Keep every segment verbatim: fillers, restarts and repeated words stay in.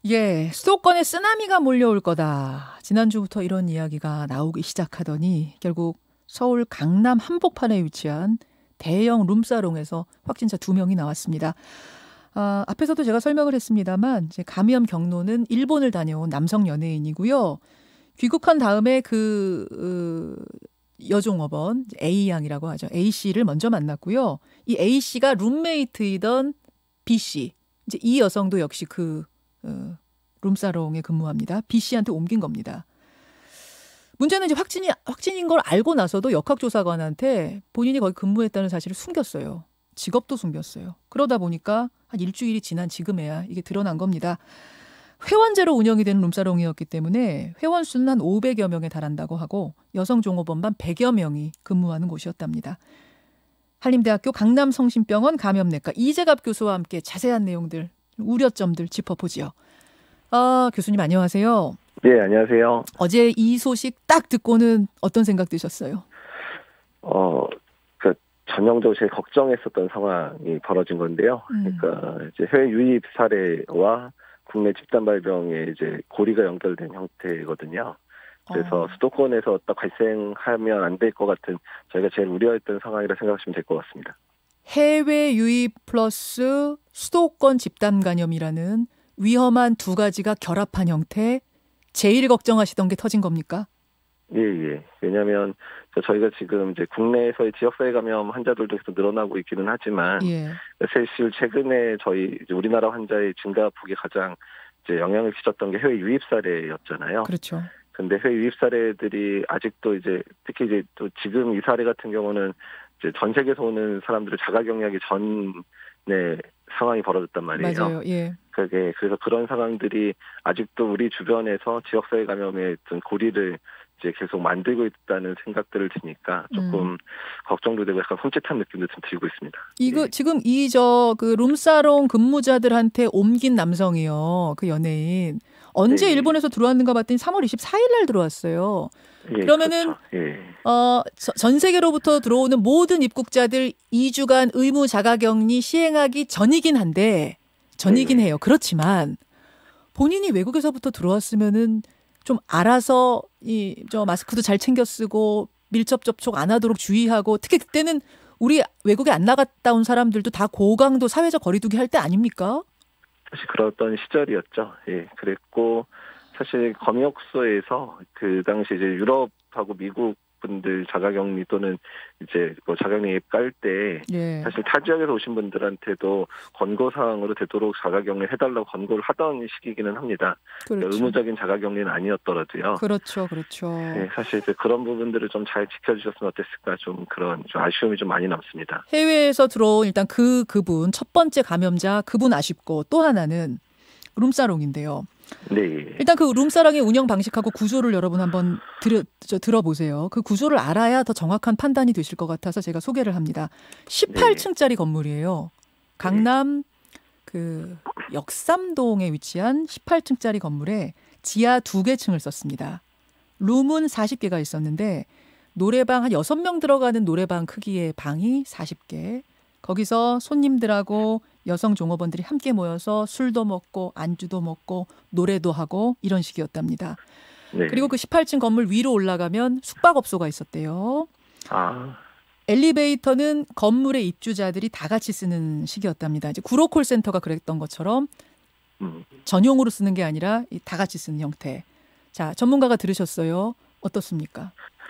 예, 수도권에 쓰나미가 몰려올 거다. 지난주부터 이런 이야기가 나오기 시작하더니 결국 서울 강남 한복판에 위치한 대형 룸사롱에서 확진자 두 명이 나왔습니다. 아, 앞에서도 제가 설명을 했습니다만 이제 감염 경로는 일본을 다녀온 남성 연예인이고요. 귀국한 다음에 그 어, 여종업원 A양이라고 하죠. A씨를 먼저 만났고요. 이 A씨가 룸메이트이던 B씨, 이제 이 여성도 역시 그 어, 룸사롱에 근무합니다. B씨한테 옮긴 겁니다. 문제는 이제 확진이, 확진인 걸 알고 나서도 역학조사관한테 본인이 거기 근무했다는 사실을 숨겼어요. 직업도 숨겼어요. 그러다 보니까 한 일주일이 지난 지금에야 이게 드러난 겁니다. 회원제로 운영이 되는 룸사롱이었기 때문에 회원 수는 한 오백여 명에 달한다고 하고 여성 종업원만 백여 명이 근무하는 곳이었답니다. 한림대학교 강남성심병원 감염내과 이재갑 교수와 함께 자세한 내용들, 우려점들 짚어보지요. 아, 교수님 안녕하세요. 네, 안녕하세요. 어제 이 소식 딱 듣고는 어떤 생각 드셨어요? 어, 그 전형적으로 제일 걱정했었던 상황이 벌어진 건데요. 음. 그러니까 이제 해외 유입 사례와 국내 집단 발병에 이제 고리가 연결된 형태거든요. 그래서 어. 수도권에서 딱 발생하면 안 될 것 같은 저희가 제일 우려했던 상황이라 생각하시면 될 것 같습니다. 해외 유입 플러스 수도권 집단 감염이라는 위험한 두 가지가 결합한 형태, 제일 걱정하시던 게 터진 겁니까? 예, 예. 왜냐하면 저희가 지금 이제 국내에서의 지역사회 감염 환자들도 계속 늘어나고 있기는 하지만, 예. 사실 최근에 저희 이제 우리나라 환자의 증가폭이 가장 이제 영향을 끼쳤던 게 해외 유입 사례였잖아요. 그렇죠. 근데 해외 유입 사례들이 아직도 이제 특히 이제 또 지금 이 사례 같은 경우는 이제 전 세계에서 오는 사람들을 자가격리하기 전에 상황이 벌어졌단 말이에요. 맞아요. 예. 그게 그래서 그런 상황들이 아직도 우리 주변에서 지역사회 감염의 어떤 고리를 이제 계속 만들고 있다는 생각들을 드니까 조금 음. 걱정도 되고 약간 홈릿한 느낌도 좀 들고 있습니다. 이거 예. 지금 이 저 그 룸사롱 근무자들한테 옮긴 남성이요. 그 연예인. 언제 네. 일본에서 들어왔는가 봤더니 삼월 이십사일 날 들어왔어요. 예, 그러면은 그렇죠. 예. 어, 전 세계로부터 들어오는 모든 입국자들 이 주간 의무 자가격리 시행하기 전이긴 한데 전이긴 네. 해요. 그렇지만 본인이 외국에서부터 들어왔으면은 좀 알아서 이 저 마스크도 잘 챙겨 쓰고 밀접 접촉 안 하도록 주의하고, 특히 그때는 우리 외국에 안 나갔다 온 사람들도 다 고강도 사회적 거리두기 할 때 아닙니까? 사실 그랬던 시절이었죠. 예, 그랬고 사실 검역소에서 그 당시 이제 유럽하고 미국 분들 자가격리 또는 이제 뭐 자가격리 앱 깔 때 예. 사실 타 지역에서 오신 분들한테도 권고 사항으로 되도록 자가격리 해달라고 권고를 하던 시기이기는 합니다. 그렇죠. 의무적인 자가격리는 아니었더라도요. 그렇죠, 그렇죠. 네, 사실 이제 그런 부분들을 좀 잘 지켜주셨으면 어땠을까 좀 그런 좀 아쉬움이 좀 많이 남습니다. 해외에서 들어온 일단 그 그분 첫 번째 감염자 그분 아쉽고, 또 하나는 룸사롱인데요. 네. 일단 그 룸사롱의 운영 방식하고 구조를 여러분 한번 들어, 저, 들어보세요. 그 구조를 알아야 더 정확한 판단이 되실 것 같아서 제가 소개를 합니다. 십팔 층짜리 건물이에요. 강남 그 역삼동에 위치한 십팔 층짜리 건물에 지하 두 개 층을 썼습니다. 룸은 사십 개가 있었는데 노래방 한 여섯 명 들어가는 노래방 크기의 방이 사십 개. 거기서 손님들하고 여성 종업원들이 함께 모여서 술도 먹고 안주도 먹고 노래도 하고 이런 식이었답니다. 네. 그리고 그 십팔 층 건물 위로 올라가면 숙박업소가 있었대요. 아. 엘리베이터는 건물의 입주자들이 다 같이 쓰는 식이었답니다. 이제 구로콜센터가 그랬던 것처럼 음. 전용으로 전용으로 쓰는 게 아니라 다 같이 쓰는 형태. 자, 전문가가 들으셨어요. 어떻습니까?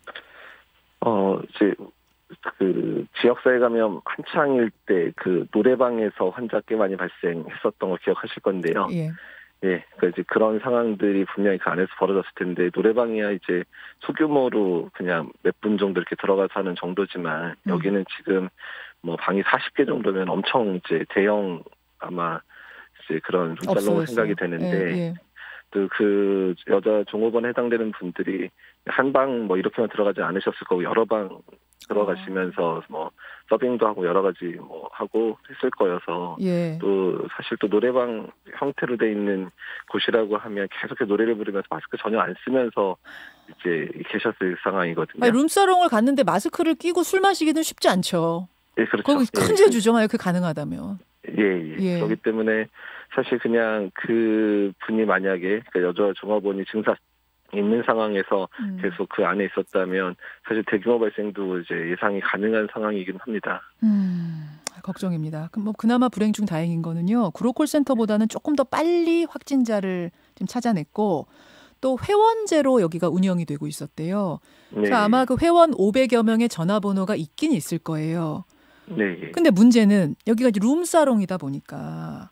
어, 이제 그 지역사회 감염 한창일 때 그 노래방에서 환자 꽤 많이 발생했었던 거 기억하실 건데요. 예. 예, 그러니까 이제 그런 상황들이 분명히 그 안에서 벌어졌을 텐데 노래방이야 이제 소규모로 그냥 몇 분 정도 이렇게 들어가서 하는 정도지만 음. 여기는 지금 뭐 방이 사십 개 정도면 엄청 이제 대형 아마 이제 그런 룸살롱 생각이 되는데 예, 예. 또 그 여자 종업원에 해당되는 분들이 한 방 뭐 이렇게만 들어가지 않으셨을 거고 여러 방 들어가시면서 뭐 서빙도 하고 여러 가지 뭐 하고 했을 거여서 예. 또 사실 또 노래방 형태로 돼 있는 곳이라고 하면 계속 노래를 부르면서 마스크 전혀 안 쓰면서 이제 계셨을 상황이거든요. 아니, 룸사롱을 갔는데 마스크를 끼고 술 마시기는 쉽지 않죠. 예, 그렇죠. 거기 큰 예, 죄주죠, 만약 그 가능하다면. 예, 예. 예. 그렇기 때문에 사실 그냥 그 분이 만약에 그 여자 종업원이 증사 있는 상황에서 음. 계속 그 안에 있었다면 사실 대규모 발생도 이제 예상이 가능한 상황이긴 합니다. 음, 걱정입니다. 그럼 뭐 그나마 불행 중 다행인 거는요. 구로콜센터보다는 조금 더 빨리 확진자를 좀 찾아냈고 또 회원제로 여기가 운영이 되고 있었대요. 네. 그래서 아마 그 회원 오백여 명의 전화번호가 있긴 있을 거예요. 네. 근데 문제는 여기가 이제 룸사롱이다 보니까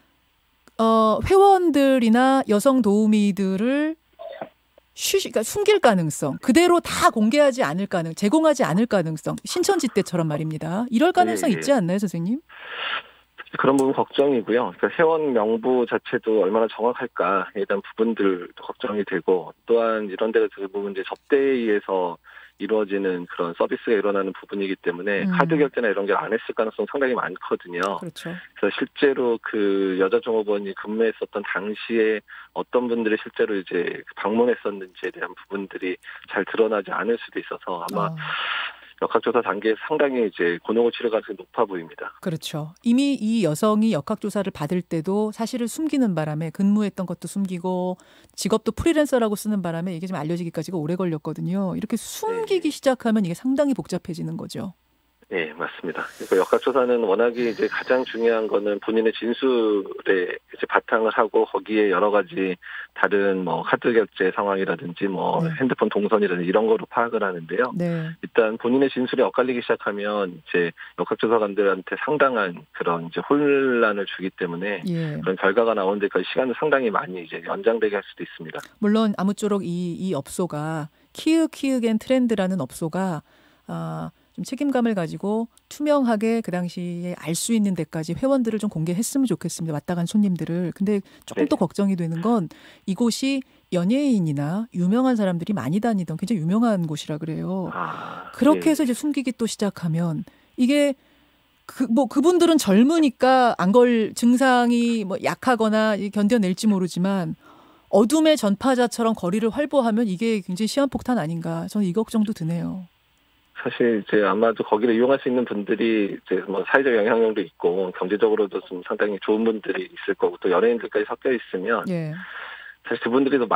어, 회원들이나 여성 도우미들을 쉬, 그러니까 숨길 가능성, 그대로 다 공개하지 않을 가능, 제공하지 않을 가능성, 신천지 때처럼 말입니다. 이럴 가능성 네. 있지 않나요, 선생님? 그런 부분 걱정이고요. 그러니까 회원 명부 자체도 얼마나 정확할까에 대한 부분들도 걱정이 되고 또한 이런 데가 대부분 이제 접대에 의해서 이루어지는 그런 서비스가 일어나는 부분이기 때문에 음. 카드 결제나 이런 게 안 했을 가능성 상당히 많거든요. 그렇죠. 그래서 실제로 그 여자 종업원이 근무했었던 당시에 어떤 분들이 실제로 이제 방문했었는지에 대한 부분들이 잘 드러나지 않을 수도 있어서 아마 어. 역학조사 단계에서 상당히 이제 곤혹을 치를 가능성이 높아 보입니다. 그렇죠. 이미 이 여성이 역학조사를 받을 때도 사실을 숨기는 바람에 근무했던 것도 숨기고 직업도 프리랜서라고 쓰는 바람에 이게 좀 알려지기까지가 오래 걸렸거든요. 이렇게 숨기기 네. 시작하면 이게 상당히 복잡해지는 거죠. 네, 맞습니다. 그러니까 역학조사는 워낙에 이제 가장 중요한 거는 본인의 진술에 이제 바탕을 하고 거기에 여러 가지 다른 뭐 카드 결제 상황이라든지 뭐 네. 핸드폰 동선이라든지 이런 거로 파악을 하는데요. 네. 일단 본인의 진술이 엇갈리기 시작하면 이제 역학조사관들한테 상당한 그런 이제 혼란을 주기 때문에 예. 그런 결과가 나오는 데까지 시간을 상당히 많이 이제 연장되게 할 수도 있습니다. 물론 아무쪼록 이, 이 업소가 키읔키읔앤 트렌드라는 업소가 아, 좀 책임감을 가지고 투명하게 그 당시에 알 수 있는 데까지 회원들을 좀 공개했으면 좋겠습니다. 왔다 간 손님들을. 근데 조금 네. 또 걱정이 되는 건 이곳이 연예인이나 유명한 사람들이 많이 다니던 굉장히 유명한 곳이라 그래요. 아, 그렇게 예. 해서 이제 숨기기 또 시작하면 이게 그, 뭐 그분들은 젊으니까 안 걸 증상이 뭐 약하거나 견뎌낼지 모르지만 어둠의 전파자처럼 거리를 활보하면 이게 굉장히 시한폭탄 아닌가. 저는 이 걱정도 드네요. 사실 이제 아마도 거기를 이용할 수 있는 분들이 이제 뭐 사회적 영향력도 있고 경제적으로도 좀 상당히 좋은 분들이 있을 거고 또 연예인들까지 섞여 있으면 예. 사실 그분들이 또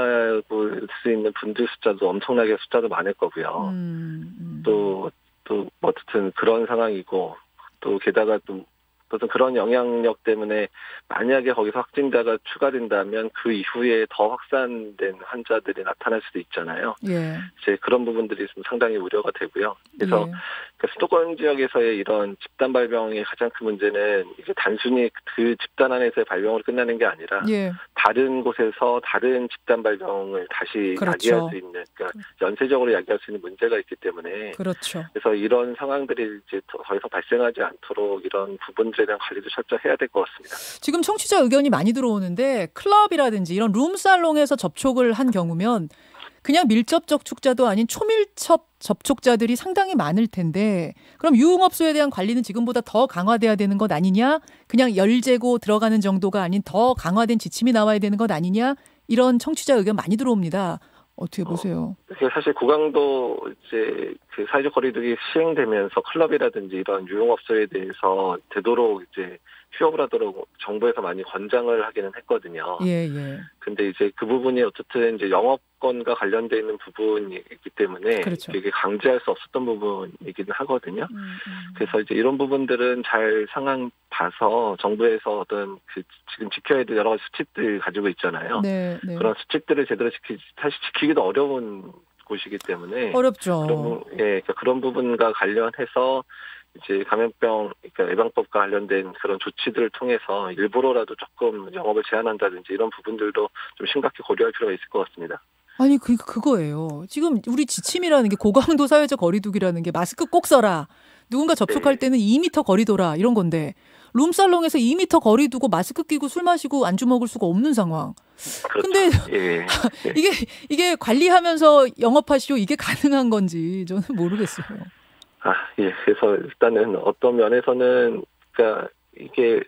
만나볼 수 있는 분들 숫자도 엄청나게 숫자도 많을 거고요. 음, 음. 또, 또, 뭐 어쨌든 그런 상황이고, 또 게다가 또, 어떤 그런 영향력 때문에 만약에 거기서 확진자가 추가된다면 그 이후에 더 확산된 환자들이 나타날 수도 있잖아요. 예. 이제 그런 부분들이 좀 상당히 우려가 되고요. 그래서 예. 그 수도권 지역에서의 이런 집단 발병의 가장 큰 문제는 이제 단순히 그 집단 안에서의 발병으로 끝나는 게 아니라 예. 다른 곳에서 다른 집단 발병을 다시 그렇죠. 야기할 수 있는, 그러니까 연쇄적으로 야기할 수 있는 문제가 있기 때문에 그렇죠. 그래서 이런 상황들이 이제 더 이상 발생하지 않도록 이런 부분들에 대한 관리도 철저히 해야 될 것 같습니다. 지금 청취자 의견이 많이 들어오는데 클럽이라든지 이런 룸살롱에서 접촉을 한 경우면 그냥 밀접 접촉자도 아닌 초밀접 접촉자들이 상당히 많을 텐데 그럼 유흥업소에 대한 관리는 지금보다 더 강화돼야 되는 것 아니냐? 그냥 열 재고 들어가는 정도가 아닌 더 강화된 지침이 나와야 되는 것 아니냐? 이런 청취자 의견 많이 들어옵니다. 어떻게 보세요? 어, 사실 고강도 이제 그 사회적 거리두기 시행되면서 클럽이라든지 이런 유흥업소에 대해서 되도록 이제 휴업을 하도록 정부에서 많이 권장을 하기는 했거든요. 예, 예. 근데 이제 그 부분이 어쨌든 이제 영업권과 관련돼 있는 부분이기 때문에 그렇죠. 이게 강제할 수 없었던 부분이기는 하거든요. 음, 음. 그래서 이제 이런 부분들은 잘 상황 봐서 정부에서 어떤 그 지금 지켜야 될 여러 가지 수칙들 가지고 있잖아요. 네, 네. 그런 수칙들을 제대로 지키지 사실 지키기도 어려운 곳이기 때문에 어렵죠. 그런, 부- 예, 그러니까 그런 부분과 관련해서 이제 감염병 그러니까 예방법과 관련된 그런 조치들을 통해서 일부러라도 조금 영업을 제한한다든지 이런 부분들도 좀 심각히 고려할 필요가 있을 것 같습니다. 아니 그 그거예요. 지금 우리 지침이라는 게 고강도 사회적 거리두기라는 게 마스크 꼭 써라. 누군가 접촉할 네. 때는 이 미터 거리 둬라 이런 건데 룸살롱에서 이 미터 거리 두고 마스크 끼고 술 마시고 안주 먹을 수가 없는 상황. 그렇죠. 근데 예. 예. 이게 이게 관리하면서 영업하시오 이게 가능한 건지 저는 모르겠어요. 아, 예. 그래서 일단은 어떤 면에서는 그러니까 이게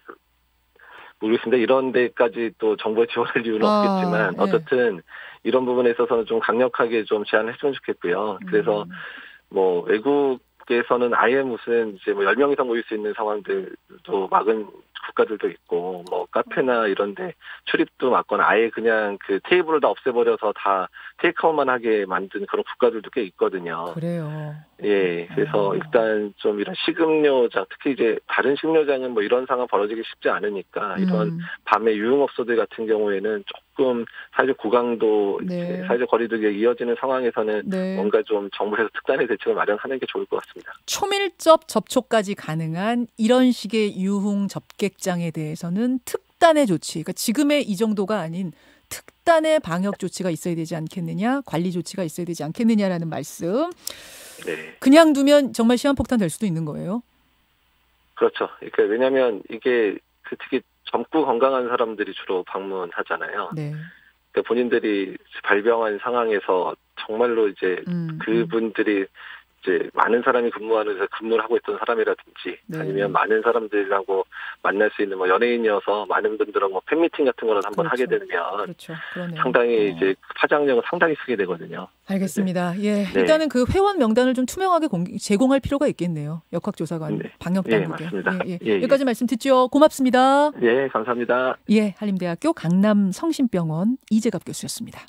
모르겠습니다. 이런 데까지 또 정부의 지원할 이유는 아, 없겠지만 예. 어쨌든 이런 부분에 있어서는 좀 강력하게 좀 제한을 했으면 좋겠고요. 그래서 음. 뭐 외국에서는 아예 무슨 이제 뭐 열 명 이상 모일 수 있는 상황들도 막은 국가들도 있고 뭐 카페나 이런데 출입도 막거나 아예 그냥 그 테이블을 다 없애버려서 다 테이크아웃만 하게 만든 그런 국가들도 꽤 있거든요. 그래요. 예, 그래서 어. 일단 좀 이런 식음료장, 특히 이제 다른 식료장은 뭐 이런 상황 벌어지기 쉽지 않으니까 이런 음. 밤에 유흥업소들 같은 경우에는 조금 사회적 구강도 네. 이제 사회적 거리두기가 이어지는 상황에서는 네. 뭔가 좀 정부에서 특단의 대책을 마련하는 게 좋을 것 같습니다. 초밀접 접촉까지 가능한 이런 식의 유흥 접객장에 대해서는 특단의 조치, 그러니까 지금의 이 정도가 아닌 특단의 방역 조치가 있어야 되지 않겠느냐, 관리 조치가 있어야 되지 않겠느냐라는 말씀. 네. 그냥 두면 정말 시한폭탄 될 수도 있는 거예요. 그렇죠. 그러니까 왜냐하면 이게 그 특히 젊고 건강한 사람들이 주로 방문하잖아요. 네. 그러니까 본인들이 발병한 상황에서 정말로 이제 음, 그분들이 이제 많은 사람이 근무하는 데서 근무를 하고 있던 사람이라든지 네. 아니면 많은 사람들하고 만날 수 있는 뭐 연예인이어서 많은 분들하고 뭐 팬미팅 같은 거를 한번 그렇죠. 하게 되면 그렇죠. 그러네요. 상당히 어. 이제 파장력은 상당히 크게 되거든요. 알겠습니다. 예, 네. 일단은 그 회원 명단을 좀 투명하게 공개, 제공할 필요가 있겠네요. 역학조사관, 네. 방역 예, 당국에. 맞습니다. 예, 예. 예, 예. 여기까지 말씀 듣죠. 고맙습니다. 예, 감사합니다. 예, 한림대학교 강남성심병원 이재갑 교수였습니다.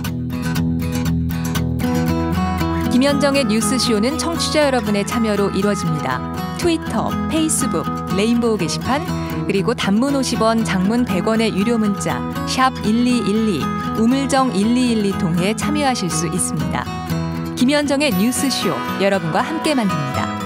김현정의 뉴스쇼는 청취자 여러분의 참여로 이루어집니다. 트위터, 페이스북, 레인보우 게시판, 그리고 단문 오십 원, 장문 백 원의 유료 문자 샵 일이일이, 우물정 일이일이 통해 참여하실 수 있습니다. 김현정의 뉴스쇼, 여러분과 함께 만듭니다.